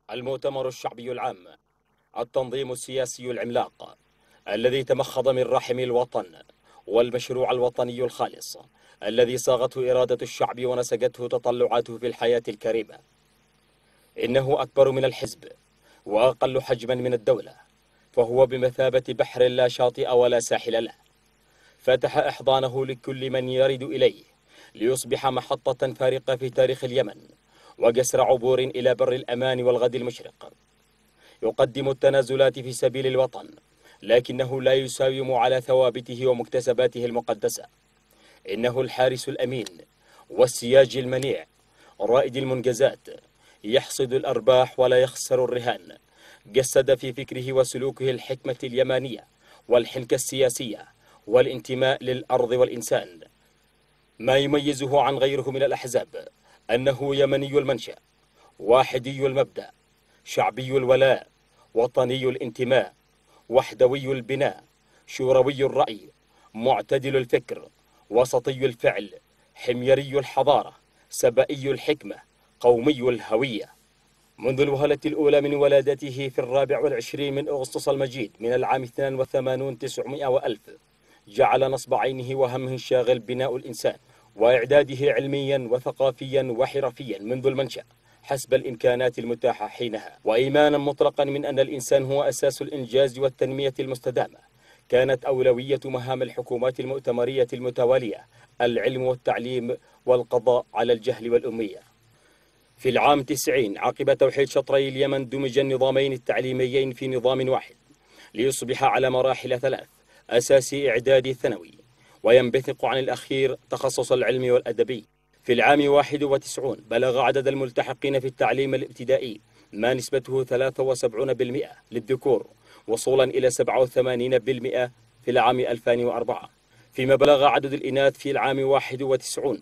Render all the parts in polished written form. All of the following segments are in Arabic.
المؤتمر الشعبي العام، التنظيم السياسي العملاق الذي تمخض من رحم الوطن، والمشروع الوطني الخالص الذي صاغته إرادة الشعب ونسجته تطلعاته في الحياة الكريمة. إنه أكبر من الحزب وأقل حجما من الدولة، فهو بمثابة بحر لا شاطئ ولا ساحل له. فتح إحضانه لكل من يرد إليه ليصبح محطة فارقة في تاريخ اليمن، وجسر عبور إلى بر الأمان والغد المشرق. يقدم التنازلات في سبيل الوطن، لكنه لا يساوم على ثوابته ومكتسباته المقدسة. إنه الحارس الأمين والسياج المنيع، رائد المنجزات، يحصد الأرباح ولا يخسر الرهان. جسد في فكره وسلوكه الحكمة اليمانية والحنكة السياسية والانتماء للأرض والإنسان. ما يميزه عن غيره من الأحزاب أنه يمني المنشأ، واحدي المبدأ، شعبي الولاء، وطني الانتماء، وحدوي البناء، شوروي الرأي، معتدل الفكر، وسطي الفعل، حميري الحضارة، سبائي الحكمة، قومي الهوية. منذ الوهلة الأولى من ولادته في 24 من أغسطس المجيد من العام 82 900 وألف، جعل نصب عينه وهمه الشاغل بناء الإنسان وإعداده علميا وثقافيا وحرفيا منذ المنشأ حسب الإمكانات المتاحة حينها، وإيمانا مطلقا من أن الإنسان هو أساس الإنجاز والتنمية المستدامة. كانت أولوية مهام الحكومات المؤتمرية المتوالية العلم والتعليم والقضاء على الجهل والأمية. في العام 90 عقب توحيد شطري اليمن دمج النظامين التعليميين في نظام واحد ليصبح على مراحل ثلاث: أساسي، إعدادي، ثانوي، وينبثق عن الأخير تخصص العلمي والأدبي. في العام 91 بلغ عدد الملتحقين في التعليم الابتدائي ما نسبته 73% للذكور، وصولا إلى 87% في العام 2004، فيما بلغ عدد الإناث في العام 91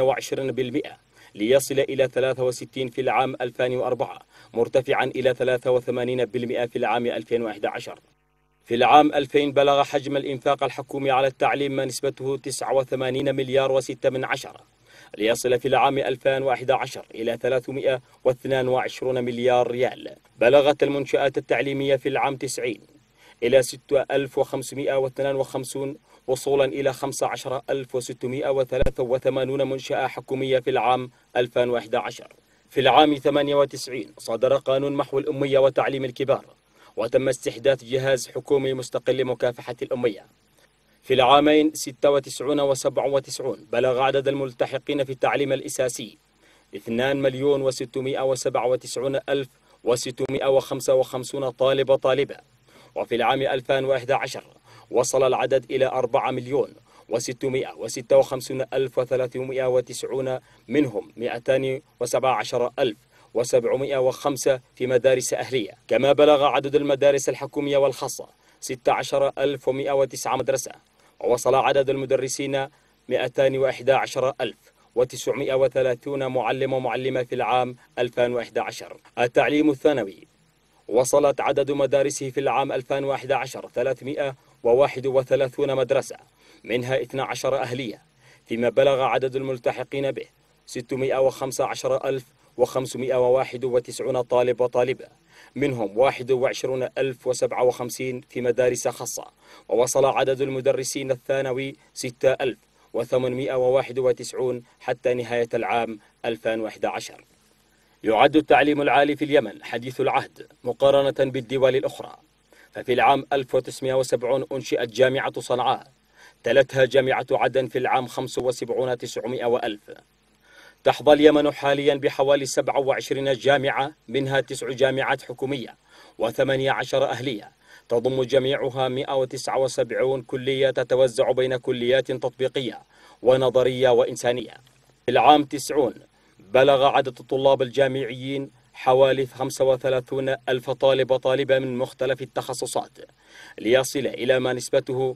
28%، ليصل إلى 63 في العام 2004، مرتفعا إلى 83% في العام 2011. في العام 2000 بلغ حجم الإنفاق الحكومي على التعليم ما نسبته 89 مليار و6، ليصل في العام 2011 إلى 322 مليار ريال. بلغت المنشآت التعليمية في العام 90 إلى 6552، وصولا إلى 15683 منشأة حكومية في العام 2011. في العام 98 صدر قانون محو الأمية وتعليم الكبار، وتم استحداث جهاز حكومي مستقل لمكافحة الأمية. في العامين 96 و 97 بلغ عدد الملتحقين في التعليم الأساسي 2,697,655 طالبة. وفي العام 2011 وصل العدد إلى 4,656,390، منهم 217,705 في مدارس أهلية. كما بلغ عدد المدارس الحكومية والخاصة 16,109 مدرسة، ووصل عدد المدرسين 211,930 معلم ومعلمة في العام 2011. التعليم الثانوي وصلت عدد مدارسه في العام 2011 331 مدرسة، منها 12 أهلية، فيما بلغ عدد الملتحقين به 615,591 طالب وطالبة، منهم 21,057 في مدارس خاصة. ووصل عدد المدرسين الثانوي 6,891 حتى نهاية العام 2011. يعد التعليم العالي في اليمن حديث العهد مقارنة بالدول الأخرى، ففي العام 1970 أنشئت جامعة صنعاء، تلتها جامعة عدن في العام 75 900 وألف. تحظى اليمن حاليا بحوالي 27 جامعة، منها 9 جامعات حكومية و18 أهلية، تضم جميعها 179 كلية تتوزع بين كليات تطبيقية ونظرية وإنسانية. في العام 90 بلغ عدد الطلاب الجامعيين حوالي 35 ألف طالب وطالبة من مختلف التخصصات، ليصل إلى ما نسبته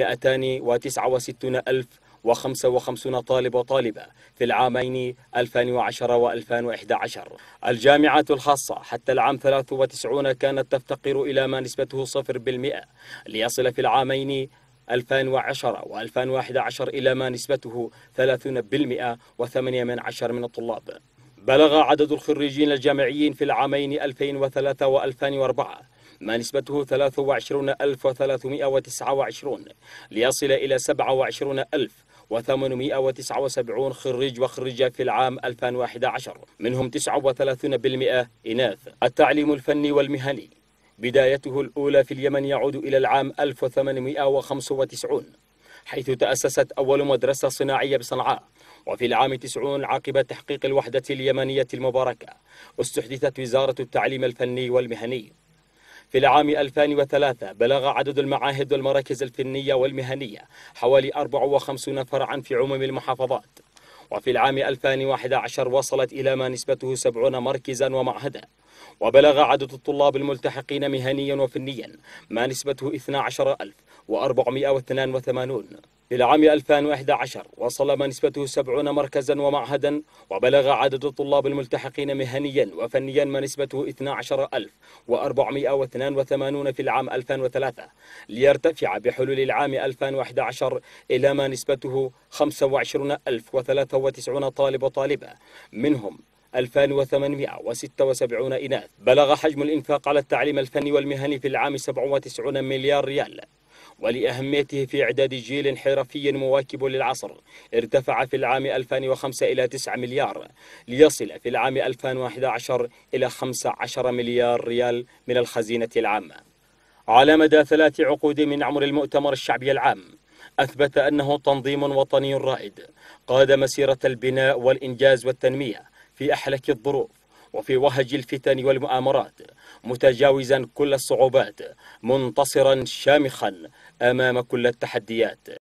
269,055 طالب وطالبة في العامين 2010 و2011. الجامعات الخاصة حتى العام 93 كانت تفتقر إلى ما نسبته 0%، ليصل في العامين 2010 و2011 إلى ما نسبته 30% و8 من الطلاب. بلغ عدد الخريجين الجامعيين في العامين 2003 و2004 ما نسبته 23329 ليصل إلى 27879 خريج وخريجة في العام 2011، منهم 39% إناث. التعليم الفني والمهني بدايته الأولى في اليمن يعود إلى العام 1895، حيث تأسست أول مدرسة صناعية بصنعاء، وفي العام 90 عقب تحقيق الوحدة اليمنية المباركة استحدثت وزارة التعليم الفني والمهني. في العام 2003 بلغ عدد المعاهد والمراكز الفنية والمهنية حوالي 54 فرعا في عموم المحافظات، وفي العام 2011 وصلت إلى ما نسبته 70 مركزا ومعهدا، وبلغ عدد الطلاب الملتحقين مهنيا وفنيا ما نسبته 12482. في العام 2011 وصل ما نسبته 70 مركزا ومعهدا، وبلغ عدد الطلاب الملتحقين مهنيا وفنيا ما نسبته 12482 في العام 2003، ليرتفع بحلول العام 2011 إلى ما نسبته 25093 طالب وطالبة، منهم 2876 إناث. بلغ حجم الإنفاق على التعليم الفني والمهني في العام 97 مليار ريال، ولأهميته في إعداد جيل حرفي مواكب للعصر ارتفع في العام 2005 إلى 9 مليار، ليصل في العام 2011 إلى 15 مليار ريال من الخزينة العامة. على مدى 3 عقود من عمر المؤتمر الشعبي العام، أثبت أنه تنظيم وطني رائد قاد مسيرة البناء والإنجاز والتنمية في أحلك الظروف وفي وهج الفتن والمؤامرات، متجاوزا كل الصعوبات، منتصرا شامخا أمام كل التحديات.